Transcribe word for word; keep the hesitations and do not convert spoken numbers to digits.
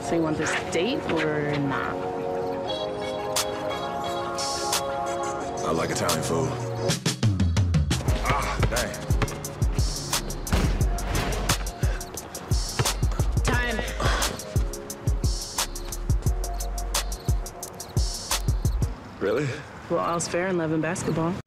So you want this date or not? I like Italian food. Ah, dang. Time. Really? Well, all's fair in love and basketball.